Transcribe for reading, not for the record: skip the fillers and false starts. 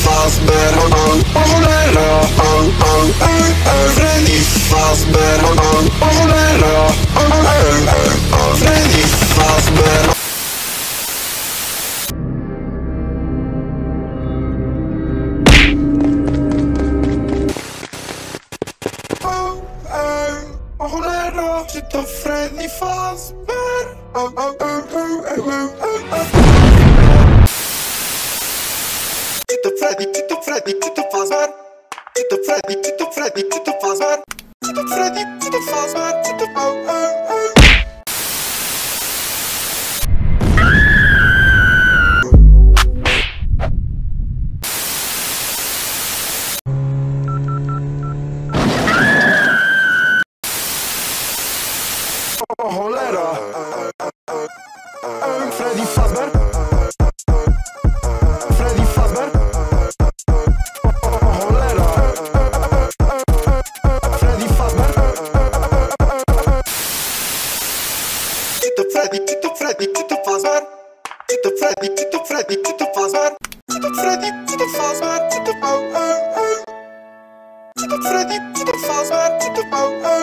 Fazbear, cholera, Freddy Fazbear, cholera, Freddy Fazbear. Cholera, czy to Freddy Fazbear? Czy to Freddy, czy to Freddy, czy to Fazbear? Czy to Freddy, czy to Freddy, czy to Fazbear? Czy to Freddy, czy to Fazbear, czy to cholera, Freddy Fazbear, Freddy Fazbear, cholera, Freddy Fazbear. Czy to Freddy, czy to Freddy, czy to Fazbear? Czy to Freddy, czy to Freddy, czy to Fazbear? Czy to Freddy, czy to Fazbear, czy to Czy to Freddy, czy to Fazbear, czy to